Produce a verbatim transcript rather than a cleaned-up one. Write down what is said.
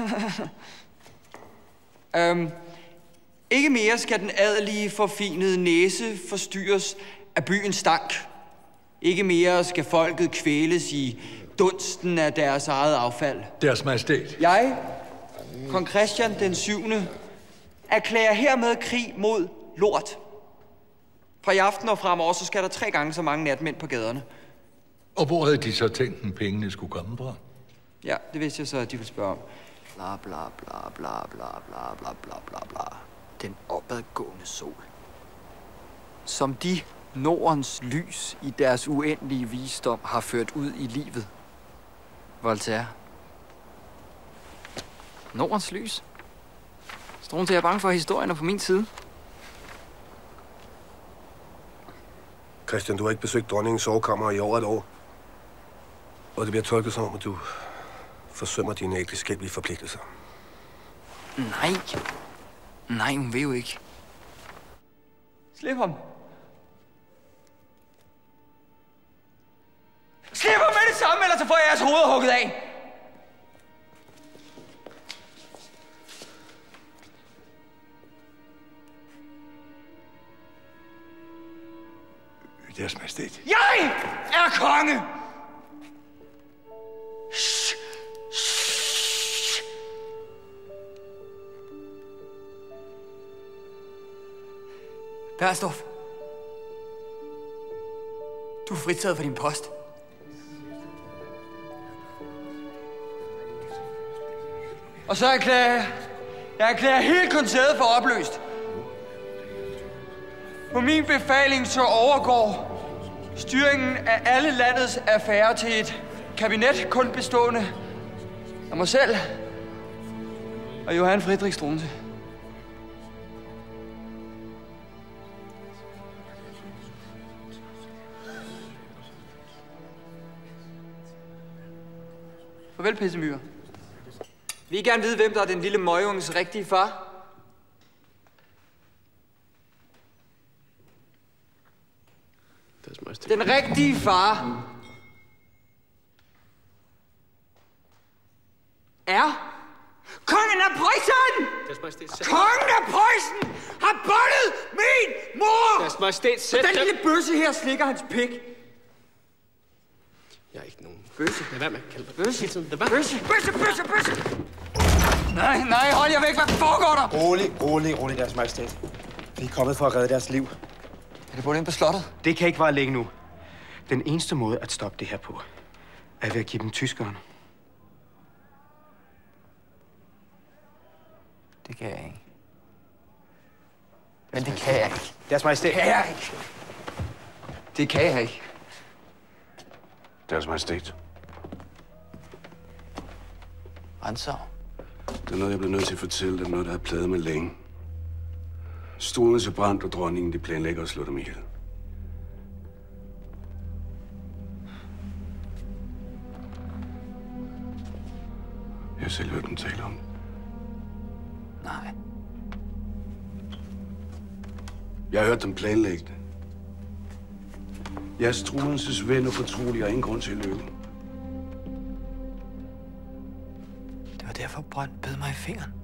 øhm, ikke mere skal den adelige forfinede næse forstyrres af byens stank. Ikke mere skal folket kvæles i dunsten af deres eget affald. Deres Majestæt. Jeg, kong Christian den syvende, erklærer hermed krig mod lort. Fra i aften og fremover, så skal der tre gange så mange natmænd på gaderne. Og hvor havde de så tænkt, at pengene skulle komme fra? Ja, det vidste jeg så, at de ville spørge om. Bla bla bla bla bla bla bla bla bla bla. Den opadgående sol. Som de Nordens lys i deres uendelige visdom har ført ud i livet. Voltaire. Nordens lys? Struensee er bange for, at historien er på min side. Christian, du har ikke besøgt dronningens sovekammer i over et år. Og det bliver tolket som om, at du forsømmer dine ægteskabelige forpligtelser. Nej. Nej, hun vil jo ikke. Slip ham. Slip ham med det samme, ellers så får jeg jeres hoveder hugget af. Deres Majestæt. Jeg er konge! Shh. Shh. Bernstorff. Du er fritaget for din post. Og så erklærer jeg, jeg erklærer hele koncertet for opløst. På min befaling så overgår styringen af alle landets affærer til et kabinet kun bestående af mig selv og Johan Friedrich Struensee. Farvel, pissemyre. Vi vil gerne vide, hvem der er den lille møgunges rigtige far. Den rigtige far er kongen af Preussen! Kongen af Preussen har bollet min mor! Deres Majestæt, sæt den lille bøsse her slikker hans pik. Jeg er ikke nogen... Bøsse. Lad være med at kalde mig bøsse. hele tiden. Lad være. Bøsse, bøsse, bøsse, bøsse! Nej, nej, hold jer væk. Hvad foregår der? Rolig, rolig, rolig, Deres Majestæt. Vi er kommet for at redde deres liv. Er det både ind på slottet? Det kan ikke vare længe nu. Den eneste måde at stoppe det her på, er ved at give dem tyskerne. Det kan jeg ikke. Men det kan jeg ikke. Deres Majestæt. Det kan jeg ikke. Det kan jeg ikke. Deres Majestæt. Rantzau. Det er noget, jeg bliver nødt til at fortælle. Det er noget, der har plaget mig længe. Struensee Brandt og dronningen, de planlægger at slå dem ihjel. Jeg har selv hørt dem tale om det. Nej. Jeg har hørt dem planlægge det. Jeg er Struensees ven og fortrolig, og ingen grund til at løbe. Det var derfor Brandt bed mig i fingeren.